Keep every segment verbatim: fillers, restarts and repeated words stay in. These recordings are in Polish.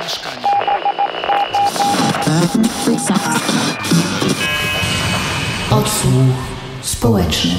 mieszkania. Odsłuch społeczny.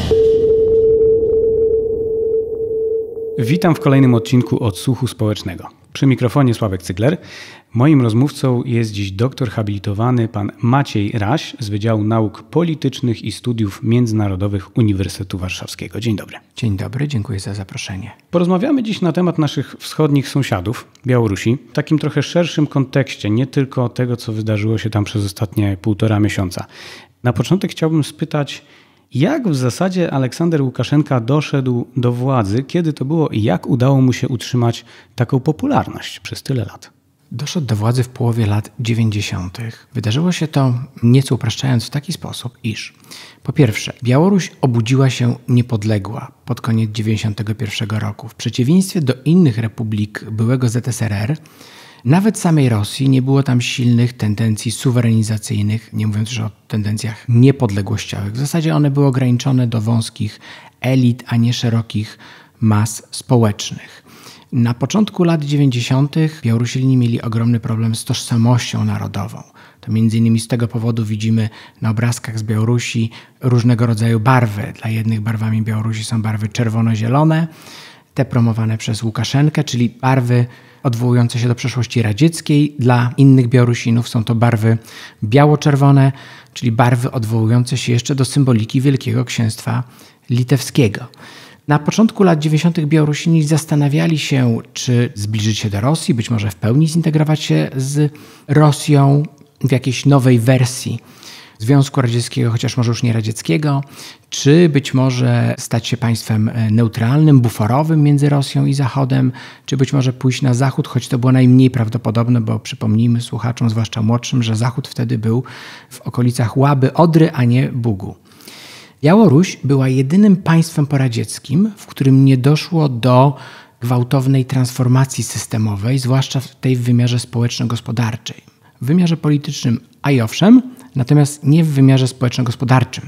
Witam w kolejnym odcinku Odsłuchu Społecznego. Przy mikrofonie Sławek Cygler. Moim rozmówcą jest dziś doktor habilitowany pan Maciej Raś z Wydziału Nauk Politycznych i Studiów Międzynarodowych Uniwersytetu Warszawskiego. Dzień dobry. Dzień dobry, dziękuję za zaproszenie. Porozmawiamy dziś na temat naszych wschodnich sąsiadów, Białorusi, w takim trochę szerszym kontekście, nie tylko tego, co wydarzyło się tam przez ostatnie półtora miesiąca. Na początek chciałbym spytać, jak w zasadzie Aleksander Łukaszenka doszedł do władzy, kiedy to było i jak udało mu się utrzymać taką popularność przez tyle lat? Doszedł do władzy w połowie lat dziewięćdziesiątych. Wydarzyło się to, nieco upraszczając, w taki sposób, iż po pierwsze, Białoruś obudziła się niepodległa pod koniec dziewięćdziesiątego pierwszego roku. W przeciwieństwie do innych republik byłego Z S R R, nawet samej Rosji nie było tam silnych tendencji suwerenizacyjnych, nie mówiąc już o tendencjach niepodległościowych. W zasadzie one były ograniczone do wąskich elit, a nie szerokich mas społecznych. Na początku lat dziewięćdziesiątych Białorusini mieli ogromny problem z tożsamością narodową. To między innymi z tego powodu widzimy na obrazkach z Białorusi różnego rodzaju barwy. Dla jednych barwami Białorusi są barwy czerwono-zielone, te promowane przez Łukaszenkę, czyli barwy odwołujące się do przeszłości radzieckiej. Dla innych Białorusinów są to barwy biało-czerwone, czyli barwy odwołujące się jeszcze do symboliki Wielkiego Księstwa Litewskiego. Na początku lat dziewięćdziesiątych Białorusini zastanawiali się, czy zbliżyć się do Rosji, być może w pełni zintegrować się z Rosją w jakiejś nowej wersji Związku Radzieckiego, chociaż może już nie radzieckiego, czy być może stać się państwem neutralnym, buforowym między Rosją i Zachodem, czy być może pójść na Zachód, choć to było najmniej prawdopodobne, bo przypomnijmy słuchaczom, zwłaszcza młodszym, że Zachód wtedy był w okolicach Łaby, Odry, a nie Bugu. Białoruś była jedynym państwem poradzieckim, w którym nie doszło do gwałtownej transformacji systemowej, zwłaszcza w tej w wymiarze społeczno-gospodarczej. W wymiarze politycznym, a i owszem, natomiast nie w wymiarze społeczno-gospodarczym.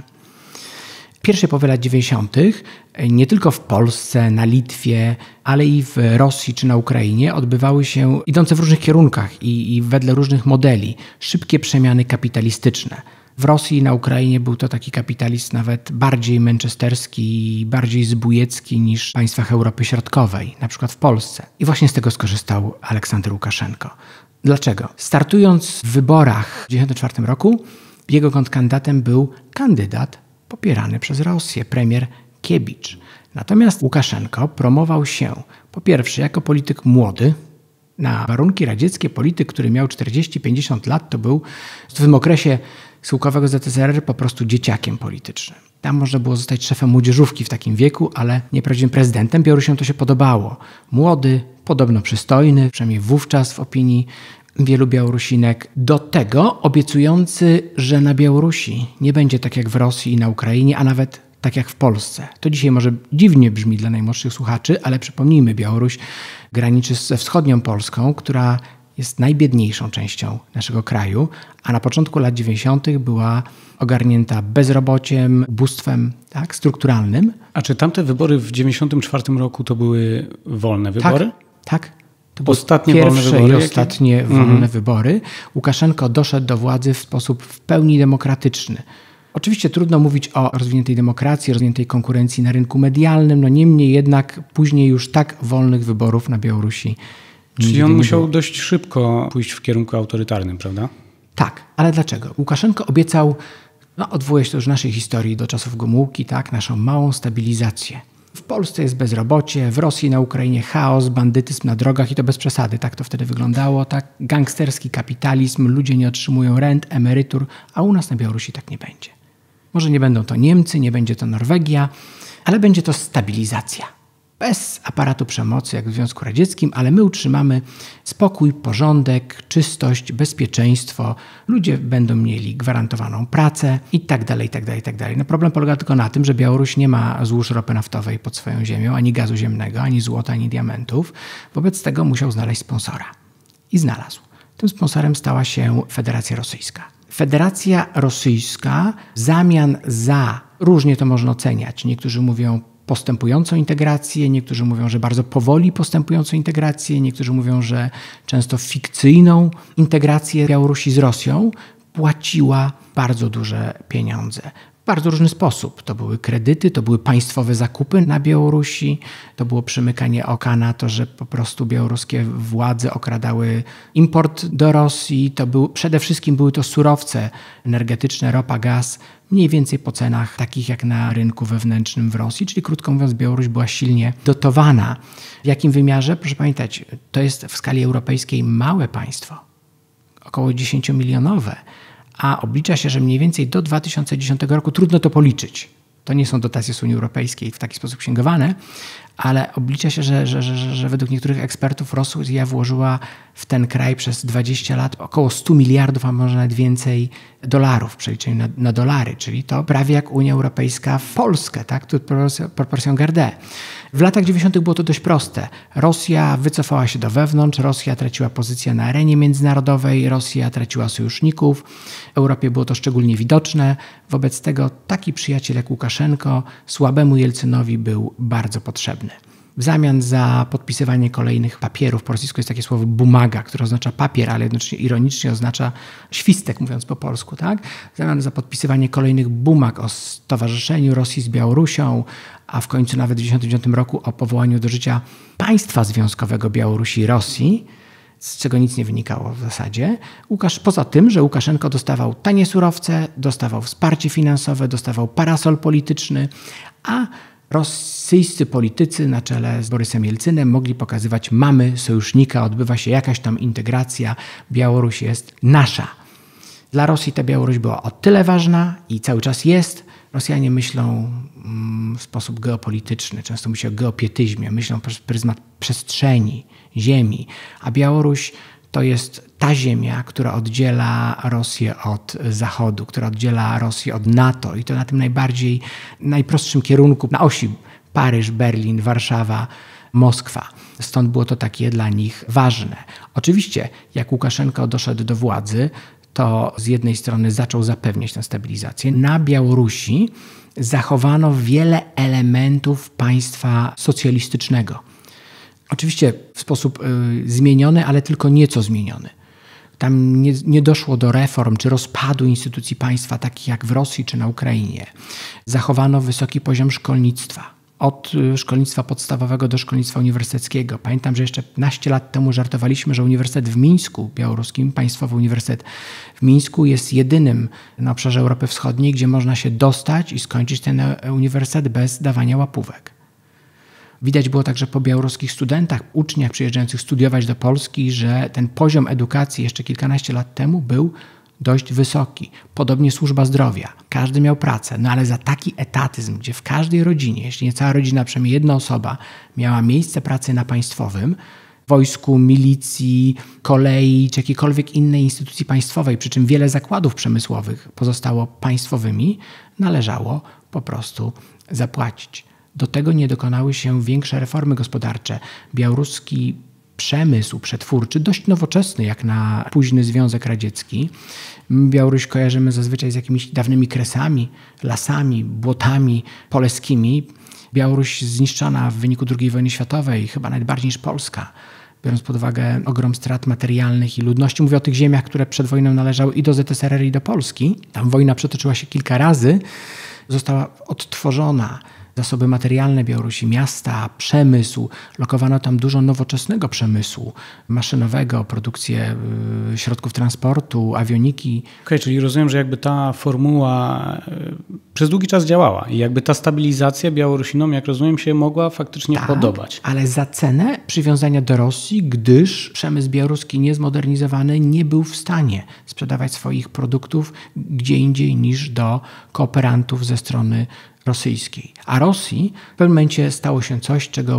W pierwszej połowie lat dziewięćdziesiątych nie tylko w Polsce, na Litwie, ale i w Rosji czy na Ukrainie odbywały się, idące w różnych kierunkach i, i wedle różnych modeli, szybkie przemiany kapitalistyczne. W Rosji i na Ukrainie był to taki kapitalizm nawet bardziej manchesterski i bardziej zbójecki niż w państwach Europy Środkowej, na przykład w Polsce. I właśnie z tego skorzystał Aleksander Łukaszenko. Dlaczego? Startując w wyborach w tysiąc dziewięćset dziewięćdziesiątym czwartym roku, jego kontrkandydatem był kandydat popierany przez Rosję, premier Kiebicz. Natomiast Łukaszenko promował się po pierwsze jako polityk młody. Na warunki radzieckie polityk, który miał czterdzieści pięćdziesiąt lat, to był w tym okresie schyłkowego Z S R R po prostu dzieciakiem politycznym. Tam można było zostać szefem młodzieżówki w takim wieku, ale nie prawdziwym prezydentem. Białorusinom to się podobało. Młody, podobno przystojny, przynajmniej wówczas w opinii wielu Białorusinek. Do tego obiecujący, że na Białorusi nie będzie tak jak w Rosji i na Ukrainie, a nawet tak jak w Polsce. To dzisiaj może dziwnie brzmi dla najmłodszych słuchaczy, ale przypomnijmy, Białoruś graniczy ze wschodnią Polską, która jest najbiedniejszą częścią naszego kraju, a na początku lat dziewięćdziesiątych była ogarnięta bezrobociem, ubóstwem, tak, strukturalnym. A czy tamte wybory w dziewięćdziesiątym czwartym roku to były wolne wybory? Tak, tak. To ostatnie były wolne pierwsze wybory, i jakie? ostatnie Mhm. wolne wybory. Łukaszenko doszedł do władzy w sposób w pełni demokratyczny. Oczywiście trudno mówić o rozwiniętej demokracji, rozwiniętej konkurencji na rynku medialnym, no niemniej jednak później już tak wolnych wyborów na Białorusi Czyli on nie musiał było. dość szybko pójść w kierunku autorytarnym, prawda? Tak, ale dlaczego? Łukaszenko obiecał, no odwołuje się to już w naszej historii do czasów Gomułki, tak, naszą małą stabilizację. W Polsce jest bezrobocie, w Rosji, na Ukrainie chaos, bandytyzm na drogach i to bez przesady. Tak to wtedy wyglądało, tak? Gangsterski kapitalizm, ludzie nie otrzymują rent, emerytur, a u nas na Białorusi tak nie będzie. Może nie będą to Niemcy, nie będzie to Norwegia, ale będzie to stabilizacja. Bez aparatu przemocy, jak w Związku Radzieckim, ale my utrzymamy spokój, porządek, czystość, bezpieczeństwo. Ludzie będą mieli gwarantowaną pracę i tak dalej, i tak dalej, i tak dalej. No problem polega tylko na tym, że Białoruś nie ma złóż ropy naftowej pod swoją ziemią, ani gazu ziemnego, ani złota, ani diamentów. Wobec tego musiał znaleźć sponsora. I znalazł. Tym sponsorem stała się Federacja Rosyjska. Federacja Rosyjska w zamian za, różnie to można oceniać, niektórzy mówią postępującą integrację, niektórzy mówią, że bardzo powoli postępującą integrację, niektórzy mówią, że często fikcyjną integrację Białorusi z Rosją, płaciła bardzo duże pieniądze. W bardzo różny sposób. To były kredyty, to były państwowe zakupy na Białorusi, to było przymykanie oka na to, że po prostu białoruskie władze okradały import do Rosji. To był, przede wszystkim były to surowce energetyczne, ropa, gaz, mniej więcej po cenach takich jak na rynku wewnętrznym w Rosji, czyli krótko mówiąc Białoruś była silnie dotowana. W jakim wymiarze? Proszę pamiętać, to jest w skali europejskiej małe państwo, około dziesięciomilionowe, a oblicza się, że mniej więcej do dwa tysiące dziesiątego roku, trudno to policzyć, to nie są dotacje z Unii Europejskiej w taki sposób księgowane, ale oblicza się, że, że, że, że według niektórych ekspertów Rosja włożyła w ten kraj przez dwadzieścia lat około stu miliardów, a może nawet więcej dolarów w przeliczeniu na, na dolary, czyli to prawie jak Unia Europejska w Polskę, tak? Tu proporcją Gardé. W latach dziewięćdziesiątych było to dość proste. Rosja wycofała się do wewnątrz, Rosja traciła pozycję na arenie międzynarodowej, Rosja traciła sojuszników. W Europie było to szczególnie widoczne. Wobec tego taki przyjaciel jak Łukaszenko słabemu Jelcynowi był bardzo potrzebny. W zamian za podpisywanie kolejnych papierów, po rosyjsku jest takie słowo bumaga, które oznacza papier, ale jednocześnie ironicznie oznacza świstek, mówiąc po polsku, tak? W zamian za podpisywanie kolejnych bumag o stowarzyszeniu Rosji z Białorusią, a w końcu nawet w tysiąc dziewięćset dziewięćdziesiątym dziewiątym roku o powołaniu do życia państwa związkowego Białorusi i Rosji, z czego nic nie wynikało w zasadzie. Łukasz, poza tym, że Łukaszenko dostawał tanie surowce, dostawał wsparcie finansowe, dostawał parasol polityczny, a rosyjscy politycy na czele z Borysem Jelcynem mogli pokazywać, mamy sojusznika, odbywa się jakaś tam integracja, Białoruś jest nasza. Dla Rosji ta Białoruś była o tyle ważna i cały czas jest. Rosjanie myślą w sposób geopolityczny, często myślą o geopietyzmie, myślą przez pryzmat przestrzeni, ziemi, a Białoruś to jest ta ziemia, która oddziela Rosję od Zachodu, która oddziela Rosję od NATO i to na tym najbardziej, najprostszym kierunku, na osi Paryż, Berlin, Warszawa, Moskwa. Stąd było to takie dla nich ważne. Oczywiście, jak Łukaszenko doszedł do władzy, to z jednej strony zaczął zapewniać tę stabilizację. Na Białorusi zachowano wiele elementów państwa socjalistycznego. Oczywiście w sposób y, zmieniony, ale tylko nieco zmieniony. Tam nie, nie doszło do reform czy rozpadu instytucji państwa takich jak w Rosji czy na Ukrainie. Zachowano wysoki poziom szkolnictwa. Od szkolnictwa podstawowego do szkolnictwa uniwersyteckiego. Pamiętam, że jeszcze naście lat temu żartowaliśmy, że Uniwersytet w Mińsku, białoruskim, Państwowy Uniwersytet w Mińsku jest jedynym na obszarze Europy Wschodniej, gdzie można się dostać i skończyć ten uniwersytet bez dawania łapówek. Widać było także po białoruskich studentach, uczniach przyjeżdżających studiować do Polski, że ten poziom edukacji jeszcze kilkanaście lat temu był dość wysoki. Podobnie służba zdrowia. Każdy miał pracę, no ale za taki etatyzm, gdzie w każdej rodzinie, jeśli nie cała rodzina, przynajmniej jedna osoba miała miejsce pracy na państwowym, wojsku, milicji, kolei czy jakiejkolwiek innej instytucji państwowej, przy czym wiele zakładów przemysłowych pozostało państwowymi, należało po prostu zapłacić. Do tego nie dokonały się większe reformy gospodarcze. Białoruski przemysł przetwórczy, dość nowoczesny jak na późny Związek Radziecki. Białoruś kojarzymy zazwyczaj z jakimiś dawnymi kresami, lasami, błotami poleskimi. Białoruś zniszczona w wyniku drugiej wojny światowej, chyba nawet bardziej niż Polska, biorąc pod uwagę ogrom strat materialnych i ludności. Mówię o tych ziemiach, które przed wojną należały i do Z S R R i do Polski. Tam wojna przetoczyła się kilka razy, została odtworzona. Zasoby materialne Białorusi, miasta, przemysł. Lokowano tam dużo nowoczesnego przemysłu maszynowego, produkcję y, środków transportu, awioniki. Okej, okay, czyli rozumiem, że jakby ta formuła y, przez długi czas działała i jakby ta stabilizacja Białorusinom, jak rozumiem, się mogła faktycznie tak, podobać. Ale za cenę przywiązania do Rosji, gdyż przemysł białoruski niezmodernizowany nie był w stanie sprzedawać swoich produktów gdzie indziej niż do kooperantów ze strony rosyjskiej. A Rosji w pewnym momencie stało się coś, czego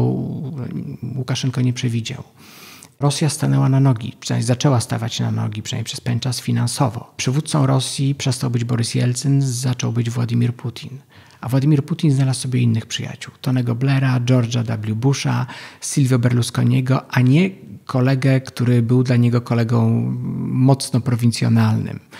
Łukaszenko nie przewidział. Rosja stanęła na nogi, przynajmniej zaczęła stawać na nogi, przynajmniej przez pewien czas finansowo. Przywódcą Rosji przestał być Borys Jelcyn, zaczął być Władimir Putin. A Władimir Putin znalazł sobie innych przyjaciół. Tonego Blaira, George'a W. Busha, Silvio Berlusconiego, a nie kolegę, który był dla niego kolegą mocno prowincjonalnym.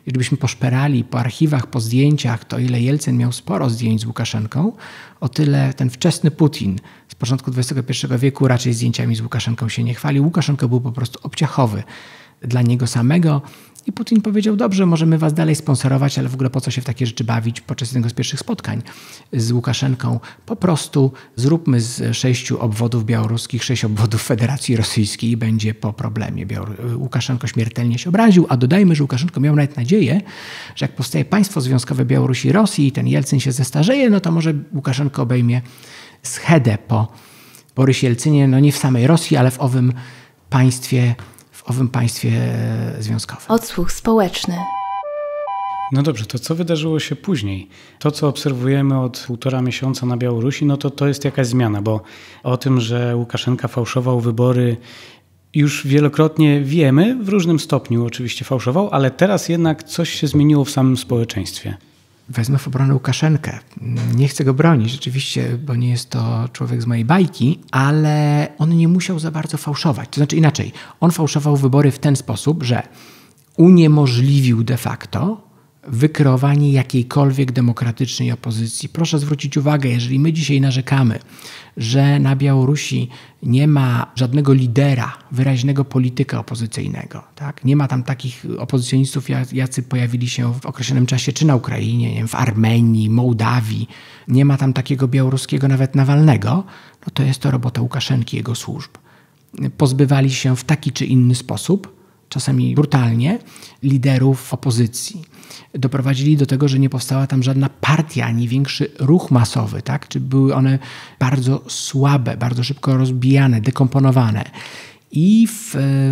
Gdybyśmy poszperali po archiwach, po zdjęciach, to ile Jelcyn miał sporo zdjęć z Łukaszenką, o tyle ten wczesny Putin z początku dwudziestego pierwszego wieku raczej zdjęciami z Łukaszenką się nie chwalił. Łukaszenka był po prostu obciachowy dla niego samego. I Putin powiedział, dobrze, możemy was dalej sponsorować, ale w ogóle po co się w takie rzeczy bawić podczas jednego z pierwszych spotkań z Łukaszenką. Po prostu zróbmy z sześciu obwodów białoruskich sześć obwodów Federacji Rosyjskiej i będzie po problemie. Białor- Łukaszenko śmiertelnie się obraził, a dodajmy, że Łukaszenko miał nawet nadzieję, że jak powstaje państwo związkowe Białorusi i Rosji i ten Jelcyn się zestarzeje, no to może Łukaszenko obejmie schedę po Borysie Jelcynie, no nie w samej Rosji, ale w owym państwie w owym państwie związkowym. Odsłuch społeczny. No dobrze, to co wydarzyło się później? To, co obserwujemy od półtora miesiąca na Białorusi, no to to jest jakaś zmiana, bo o tym, że Łukaszenka fałszował wybory, już wielokrotnie wiemy, w różnym stopniu oczywiście fałszował, ale teraz jednak coś się zmieniło w samym społeczeństwie. Wezmę w obronę Łukaszenkę. Nie chcę go bronić rzeczywiście, bo nie jest to człowiek z mojej bajki, ale on nie musiał za bardzo fałszować. To znaczy inaczej, on fałszował wybory w ten sposób, że uniemożliwił de facto wykreowanie jakiejkolwiek demokratycznej opozycji. Proszę zwrócić uwagę, jeżeli my dzisiaj narzekamy, że na Białorusi nie ma żadnego lidera, wyraźnego polityka opozycyjnego, tak? Nie ma tam takich opozycjonistów, jacy pojawili się w określonym czasie, czy na Ukrainie, nie wiem, w Armenii, Mołdawii. Nie ma tam takiego białoruskiego nawet Nawalnego, no to jest to robota Łukaszenki i jego służb. Pozbywali się w taki czy inny sposób, czasami brutalnie, liderów opozycji. Doprowadzili do tego, że nie powstała tam żadna partia, ani większy ruch masowy, tak? Czy były one bardzo słabe, bardzo szybko rozbijane, dekomponowane. I w,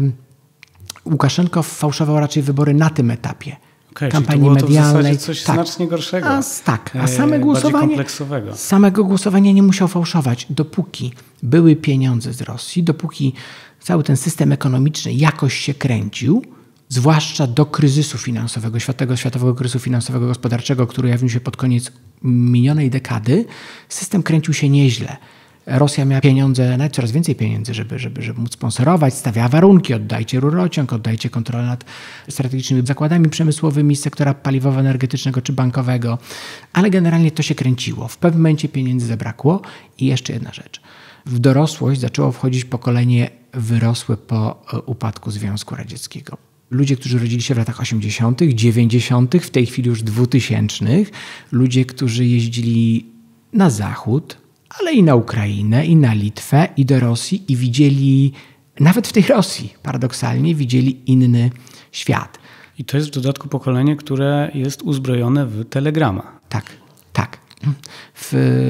y, Łukaszenko fałszował raczej wybory na tym etapie. Okay, kampanii czyli to było medialnej. To w zasadzie coś tak. znacznie gorszego. A, tak, a same głosowanie, kompleksowego. samego głosowania nie musiał fałszować, dopóki były pieniądze z Rosji, dopóki cały ten system ekonomiczny jakoś się kręcił, zwłaszcza do kryzysu finansowego, światowego, światowego kryzysu finansowego, gospodarczego, który ujawnił się pod koniec minionej dekady, system kręcił się nieźle. Rosja miała pieniądze, nawet coraz więcej pieniędzy, żeby, żeby, żeby móc sponsorować, stawiała warunki, oddajcie rurociąg, oddajcie kontrolę nad strategicznymi zakładami przemysłowymi z sektora paliwowo-energetycznego czy bankowego, ale generalnie to się kręciło. W pewnym momencie pieniędzy zabrakło i jeszcze jedna rzecz. W dorosłość zaczęło wchodzić pokolenie wyrosłe po upadku Związku Radzieckiego. Ludzie, którzy rodzili się w latach osiemdziesiątych, dziewięćdziesiątych, w tej chwili już dwutysięcznych, ludzie, którzy jeździli na zachód, ale i na Ukrainę, i na Litwę, i do Rosji i widzieli, nawet w tej Rosji paradoksalnie, widzieli inny świat. I to jest w dodatku pokolenie, które jest uzbrojone w telegrama. Tak, tak. W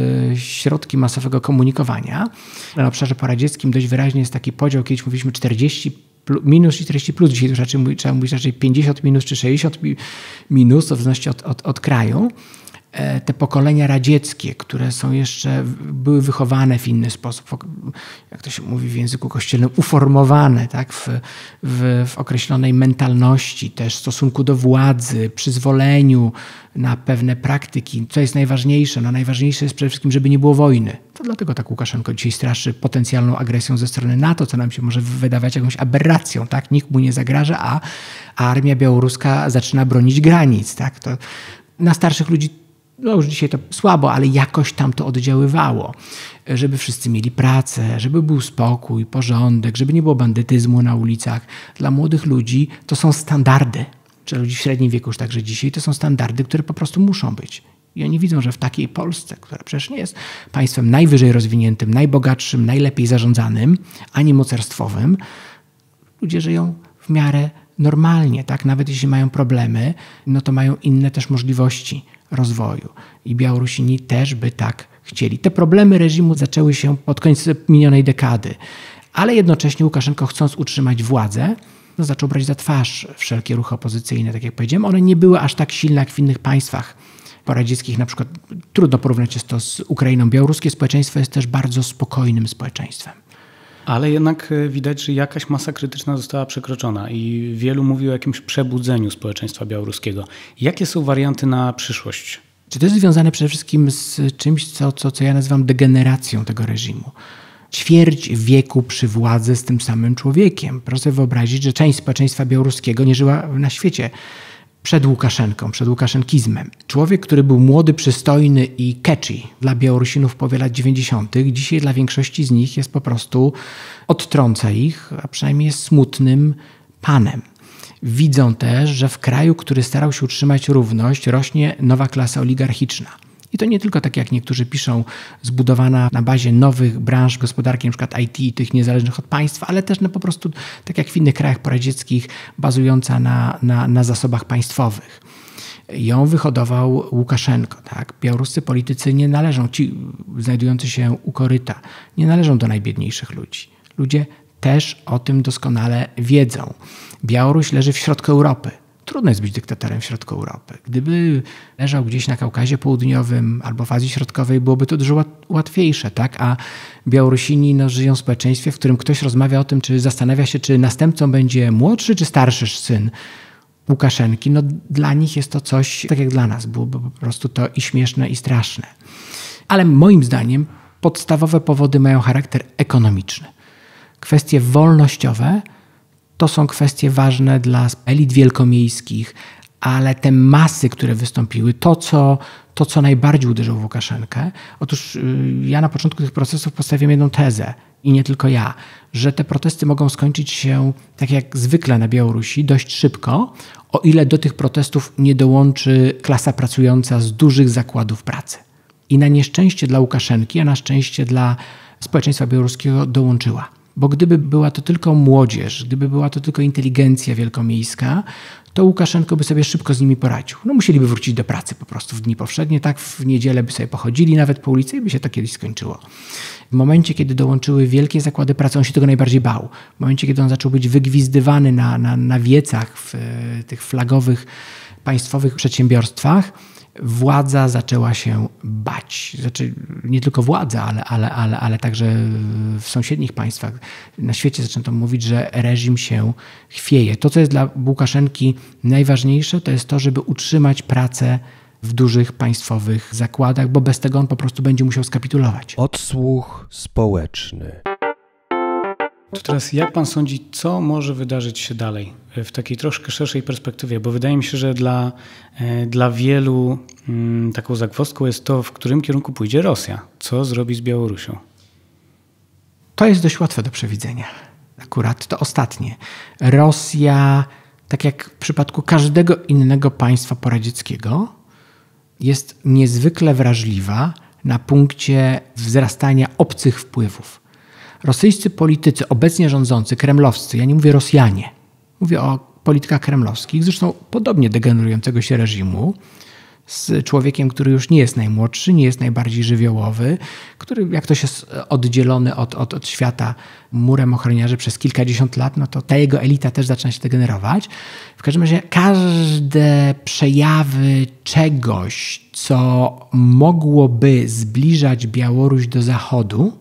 środki masowego komunikowania. Na obszarze poradzieckim dość wyraźnie jest taki podział, kiedyś mówiliśmy czterdzieści minus i czterdzieści plus, dzisiaj to raczej, trzeba mówić raczej pięćdziesiąt minus czy sześćdziesiąt minus, w zależności od, od, od kraju. Te pokolenia radzieckie, które są jeszcze, były wychowane w inny sposób, jak to się mówi w języku kościelnym, uformowane tak, w, w, w określonej mentalności, też stosunku do władzy, przyzwoleniu na pewne praktyki. Co jest najważniejsze? No najważniejsze jest przede wszystkim, żeby nie było wojny. To dlatego tak Łukaszenko dzisiaj straszy potencjalną agresją ze strony NATO, co nam się może wydawać jakąś aberracją. Tak? Nikt mu nie zagraża, a, a armia białoruska zaczyna bronić granic. Tak? To na starszych ludzi no już dzisiaj to słabo, ale jakoś tam to oddziaływało. Żeby wszyscy mieli pracę, żeby był spokój, porządek, żeby nie było bandytyzmu na ulicach. Dla młodych ludzi to są standardy, czy ludzi w średnim wieku już także dzisiaj, to są standardy, które po prostu muszą być. I oni widzą, że w takiej Polsce, która przecież nie jest państwem najwyżej rozwiniętym, najbogatszym, najlepiej zarządzanym, ani mocarstwowym, ludzie żyją w miarę normalnie, tak? Nawet jeśli mają problemy, no to mają inne też możliwości rozwoju. I Białorusini też by tak chcieli. Te problemy reżimu zaczęły się pod koniec minionej dekady, ale jednocześnie Łukaszenko, chcąc utrzymać władzę, no zaczął brać za twarz wszelkie ruchy opozycyjne, tak jak powiedziałem. One nie były aż tak silne jak w innych państwach poradzieckich. Na przykład trudno porównać jest to z Ukrainą. Białoruskie społeczeństwo jest też bardzo spokojnym społeczeństwem. Ale jednak widać, że jakaś masa krytyczna została przekroczona i wielu mówi o jakimś przebudzeniu społeczeństwa białoruskiego. Jakie są warianty na przyszłość? Czy to jest związane przede wszystkim z czymś, co, co, co ja nazywam degeneracją tego reżimu? Ćwierć wieku przy władzy z tym samym człowiekiem. Proszę sobie wyobrazić, że część społeczeństwa białoruskiego nie żyła na świecie przed Łukaszenką, przed łukaszenkizmem. Człowiek, który był młody, przystojny i catchy dla Białorusinów w połowie lat dziewięćdziesiątych, dzisiaj dla większości z nich jest po prostu, odtrąca ich, a przynajmniej jest smutnym panem. Widzą też, że w kraju, który starał się utrzymać równość, rośnie nowa klasa oligarchiczna. I to nie tylko, tak jak niektórzy piszą, zbudowana na bazie nowych branż gospodarki, np. I T, tych niezależnych od państwa, ale też no po prostu, tak jak w innych krajach poradzieckich, bazująca na, na, na zasobach państwowych. Ją wyhodował Łukaszenko. Tak? Białoruscy politycy nie należą, ci znajdujący się u koryta, nie należą do najbiedniejszych ludzi. Ludzie też o tym doskonale wiedzą. Białoruś leży w środku Europy. Trudno jest być dyktatorem w środku Europy. Gdyby leżał gdzieś na Kaukazie Południowym albo w Azji Środkowej, byłoby to dużo łatwiejsze, tak? A Białorusini no, żyją w społeczeństwie, w którym ktoś rozmawia o tym, czy zastanawia się, czy następcą będzie młodszy czy starszy syn Łukaszenki. No, dla nich jest to coś, tak jak dla nas, byłoby po prostu to i śmieszne, i straszne. Ale moim zdaniem podstawowe powody mają charakter ekonomiczny. Kwestie wolnościowe to są kwestie ważne dla elit wielkomiejskich, ale te masy, które wystąpiły, to co, to, co najbardziej uderzyło w Łukaszenkę. Otóż ja na początku tych procesów postawiłem jedną tezę, i nie tylko ja, że te protesty mogą skończyć się, tak jak zwykle na Białorusi, dość szybko, o ile do tych protestów nie dołączy klasa pracująca z dużych zakładów pracy. I na nieszczęście dla Łukaszenki, a na szczęście dla społeczeństwa białoruskiego dołączyła. Bo gdyby była to tylko młodzież, gdyby była to tylko inteligencja wielkomiejska, to Łukaszenko by sobie szybko z nimi poradził. No musieliby wrócić do pracy po prostu w dni powszednie, tak w niedzielę by sobie pochodzili nawet po ulicy i by się to kiedyś skończyło. W momencie, kiedy dołączyły wielkie zakłady pracy, on się tego najbardziej bał. W momencie, kiedy on zaczął być wygwizdywany na, na, na wiecach w e, tych flagowych państwowych przedsiębiorstwach, władza zaczęła się bać. Znaczy, nie tylko władza, ale, ale, ale, ale także w sąsiednich państwach na świecie zaczęto mówić, że reżim się chwieje. To, co jest dla Łukaszenki najważniejsze, to jest to, żeby utrzymać pracę w dużych państwowych zakładach, bo bez tego on po prostu będzie musiał skapitulować. Odsłuch społeczny. To teraz jak pan sądzi, co może wydarzyć się dalej w takiej troszkę szerszej perspektywie? Bo wydaje mi się, że dla, dla wielu mm, taką zagwozdką jest to, w którym kierunku pójdzie Rosja. Co zrobi z Białorusią? To jest dość łatwe do przewidzenia. Akurat to ostatnie. Rosja, tak jak w przypadku każdego innego państwa poradzieckiego, jest niezwykle wrażliwa na punkcie wzrastania obcych wpływów. Rosyjscy politycy, obecnie rządzący, kremlowscy, ja nie mówię Rosjanie, mówię o politykach kremlowskich, zresztą podobnie degenerującego się reżimu, z człowiekiem, który już nie jest najmłodszy, nie jest najbardziej żywiołowy, który jak ktoś jest oddzielony od, od, od świata murem ochroniarzy przez kilkadziesiąt lat, no to ta jego elita też zaczyna się degenerować. W każdym razie każde przejawy czegoś, co mogłoby zbliżać Białoruś do Zachodu,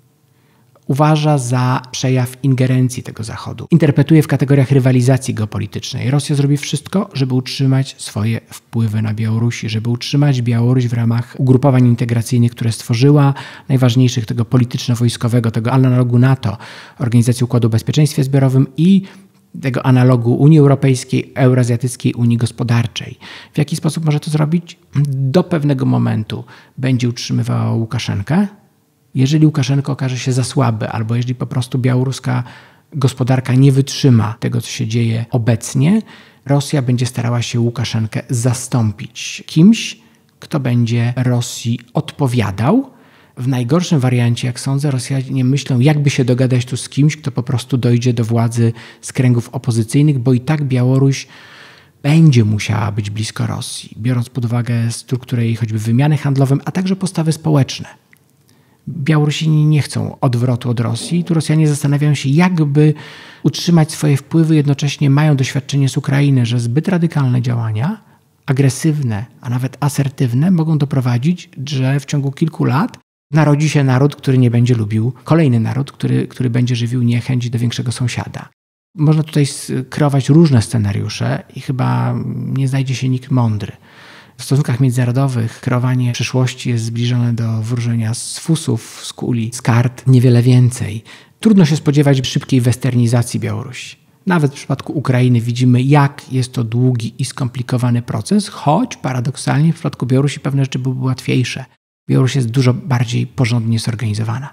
uważa za przejaw ingerencji tego Zachodu. Interpretuje w kategoriach rywalizacji geopolitycznej. Rosja zrobi wszystko, żeby utrzymać swoje wpływy na Białorusi, żeby utrzymać Białoruś w ramach ugrupowań integracyjnych, które stworzyła, najważniejszych tego polityczno-wojskowego, tego analogu NATO, Organizacji Układu o Bezpieczeństwie Zbiorowym i tego analogu Unii Europejskiej, Eurazjatyckiej Unii Gospodarczej. W jaki sposób może to zrobić? Do pewnego momentu będzie utrzymywała Łukaszenkę. Jeżeli Łukaszenko okaże się za słaby, albo jeżeli po prostu białoruska gospodarka nie wytrzyma tego, co się dzieje obecnie, Rosja będzie starała się Łukaszenkę zastąpić kimś, kto będzie Rosji odpowiadał. W najgorszym wariancie, jak sądzę, Rosjanie myślą, jakby się dogadać tu z kimś, kto po prostu dojdzie do władzy z kręgów opozycyjnych, bo i tak Białoruś będzie musiała być blisko Rosji, biorąc pod uwagę strukturę jej choćby wymiany handlową, a także postawy społeczne. Białorusini nie chcą odwrotu od Rosji. Tu Rosjanie zastanawiają się, jakby utrzymać swoje wpływy, jednocześnie mają doświadczenie z Ukrainy, że zbyt radykalne działania, agresywne, a nawet asertywne, mogą doprowadzić, że w ciągu kilku lat narodzi się naród, który nie będzie lubił, kolejny naród, który, który będzie żywił niechęć do większego sąsiada. Można tutaj kreować różne scenariusze i chyba nie znajdzie się nikt mądry. W stosunkach międzynarodowych kreowanie przyszłości jest zbliżone do wróżenia z fusów, z kuli, z kart, niewiele więcej. Trudno się spodziewać szybkiej westernizacji Białorusi. Nawet w przypadku Ukrainy widzimy, jak jest to długi i skomplikowany proces, choć paradoksalnie w przypadku Białorusi pewne rzeczy byłyby łatwiejsze. Białoruś jest dużo bardziej porządnie zorganizowana,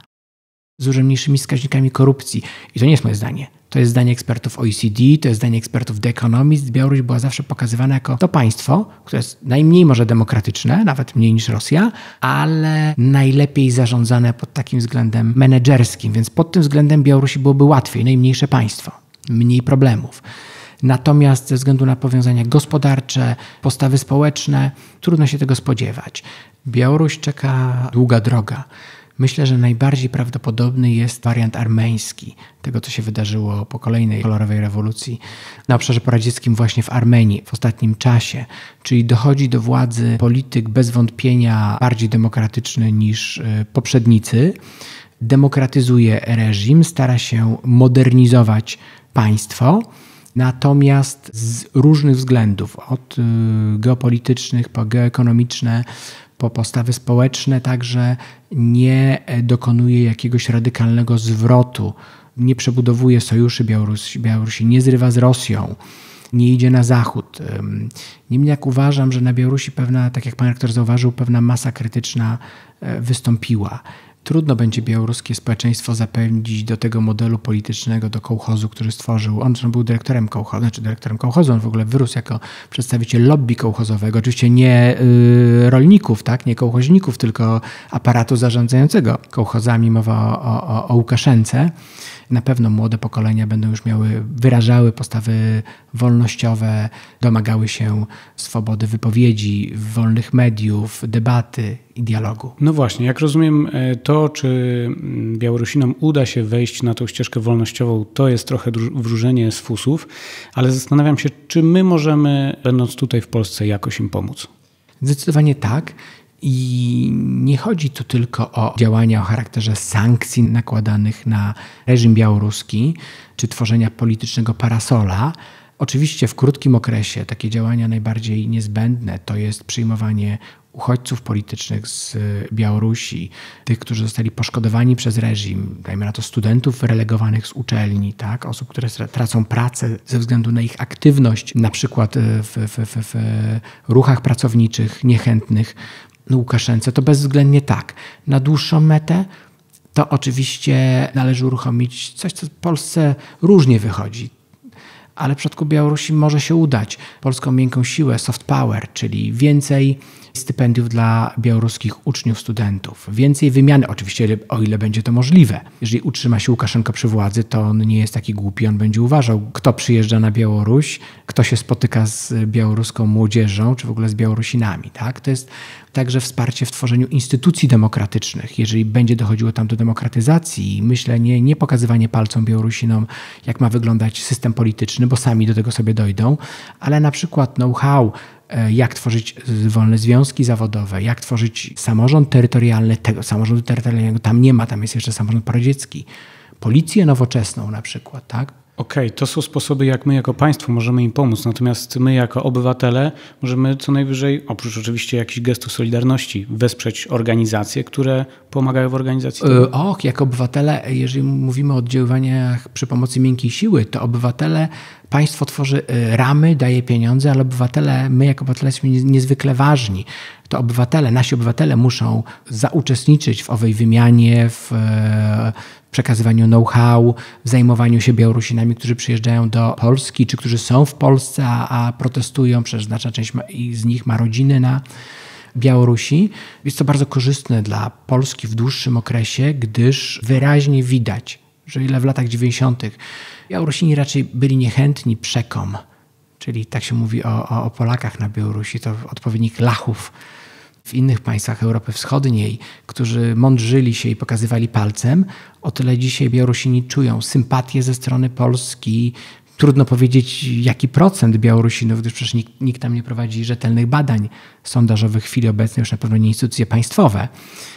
z dużo mniejszymi wskaźnikami korupcji. I to nie jest moje zdanie. To jest zdanie ekspertów O E C D, to jest zdanie ekspertów The Economist. Białoruś była zawsze pokazywana jako to państwo, które jest najmniej może demokratyczne, nawet mniej niż Rosja, ale najlepiej zarządzane pod takim względem menedżerskim. Więc pod tym względem Białorusi byłoby łatwiej, najmniejsze państwo, mniej problemów. Natomiast ze względu na powiązania gospodarcze, postawy społeczne, trudno się tego spodziewać. Białoruś czeka długa droga. Myślę, że najbardziej prawdopodobny jest wariant armeński tego, co się wydarzyło po kolejnej kolorowej rewolucji na obszarze poradzieckim właśnie w Armenii w ostatnim czasie. Czyli dochodzi do władzy polityk bez wątpienia bardziej demokratyczny niż poprzednicy, demokratyzuje reżim, stara się modernizować państwo, natomiast z różnych względów, od geopolitycznych po geoekonomiczne, po postawy społeczne, także nie dokonuje jakiegoś radykalnego zwrotu, nie przebudowuje sojuszy Białorusi, Białorusi nie zrywa z Rosją, nie idzie na zachód. Niemniej jak uważam, że na Białorusi pewna, tak jak pan rektor zauważył, pewna masa krytyczna wystąpiła. Trudno będzie białoruskie społeczeństwo zapędzić do tego modelu politycznego, do kołchozu, który stworzył. On był dyrektorem kołchozu, znaczy dyrektorem kołchozu, on w ogóle wyrósł jako przedstawiciel lobby kołchozowego. Oczywiście nie y, rolników, tak, nie kołchoźników, tylko aparatu zarządzającego kołchozami. Mowa o, o, o Łukaszence. Na pewno młode pokolenia będą już miały, wyrażały postawy wolnościowe, domagały się swobody wypowiedzi, wolnych mediów, debaty i dialogu. No właśnie, jak rozumiem, to czy Białorusinom uda się wejść na tą ścieżkę wolnościową, to jest trochę wróżenie z fusów, ale zastanawiam się, czy my możemy, będąc tutaj w Polsce, jakoś im pomóc? Zdecydowanie tak. I nie chodzi tu tylko o działania o charakterze sankcji nakładanych na reżim białoruski, czy tworzenia politycznego parasola. Oczywiście w krótkim okresie takie działania najbardziej niezbędne to jest przyjmowanie uchodźców politycznych z Białorusi, tych, którzy zostali poszkodowani przez reżim, dajmy na to studentów relegowanych z uczelni, tak? Osób, które tracą pracę ze względu na ich aktywność, na przykład w, w, w, w ruchach pracowniczych, niechętnych Łukaszence, to bezwzględnie tak. Na dłuższą metę to oczywiście należy uruchomić coś, co w Polsce różnie wychodzi. Ale w przypadku Białorusi może się udać. Polską miękką siłę, soft power, czyli więcej stypendiów dla białoruskich uczniów, studentów. Więcej wymiany, oczywiście o ile będzie to możliwe. Jeżeli utrzyma się Łukaszenko przy władzy, to on nie jest taki głupi, on będzie uważał, kto przyjeżdża na Białoruś, kto się spotyka z białoruską młodzieżą, czy w ogóle z Białorusinami. Tak? To jest także wsparcie w tworzeniu instytucji demokratycznych. Jeżeli będzie dochodziło tam do demokratyzacji, myślę, nie, nie pokazywanie palcom Białorusinom, jak ma wyglądać system polityczny, bo sami do tego sobie dojdą, ale na przykład know-how, jak tworzyć wolne związki zawodowe, jak tworzyć samorząd terytorialny. Tego samorządu terytorialnego tam nie ma, tam jest jeszcze samorząd poradziecki. Policję nowoczesną na przykład, tak? Okej, okay, to są sposoby, jak my jako państwo możemy im pomóc, natomiast my jako obywatele możemy co najwyżej, oprócz oczywiście jakichś gestów solidarności, wesprzeć organizacje, które pomagają w organizacji tego. Och, jako obywatele, jeżeli mówimy o oddziaływaniach przy pomocy miękkiej siły, to obywatele, państwo tworzy ramy, daje pieniądze, ale obywatele, my jako obywatele jesteśmy niezwykle ważni. To obywatele, nasi obywatele muszą zauczestniczyć w owej wymianie, w przekazywaniu know-how, w zajmowaniu się Białorusinami, którzy przyjeżdżają do Polski, czy którzy są w Polsce, a, a protestują, przecież znaczna część ma, z nich ma rodziny na Białorusi. Jest to bardzo korzystne dla Polski w dłuższym okresie, gdyż wyraźnie widać, że ile w latach dziewięćdziesiątych Białorusini raczej byli niechętni przekom, czyli tak się mówi o, o, o Polakach na Białorusi, to odpowiednik Lachów w innych państwach Europy Wschodniej, którzy mądrzyli się i pokazywali palcem, o tyle dzisiaj Białorusini czują sympatię ze strony Polski. Trudno powiedzieć, jaki procent Białorusinów, gdyż przecież nikt, nikt tam nie prowadzi rzetelnych badań sondażowych w chwili obecnej, już na pewno nie instytucje państwowe,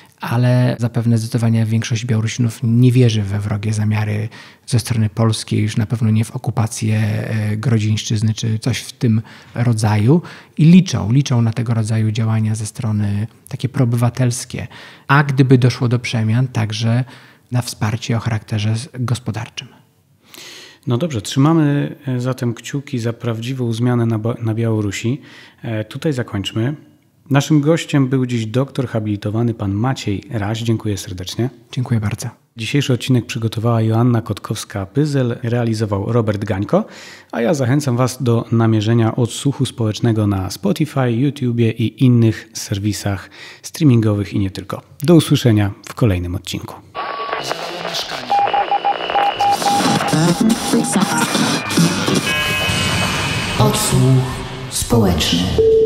ale zapewne zdecydowanie większość Białorusinów nie wierzy we wrogie zamiary ze strony polskiej, już na pewno nie w okupację Grodzieńszczyzny czy coś w tym rodzaju i liczą, liczą na tego rodzaju działania ze strony takie proobywatelskie, a gdyby doszło do przemian, także na wsparcie o charakterze gospodarczym. No dobrze, trzymamy zatem kciuki za prawdziwą zmianę na, na Białorusi. E, tutaj zakończmy. Naszym gościem był dziś doktor habilitowany pan Maciej Raś. Dziękuję serdecznie. Dziękuję bardzo. Dzisiejszy odcinek przygotowała Joanna Kotkowska-Pyzel, realizował Robert Gańko, a ja zachęcam Was do namierzenia odsłuchu społecznego na Spotify, YouTubie i innych serwisach streamingowych i nie tylko. Do usłyszenia w kolejnym odcinku. Odsłuch społeczny.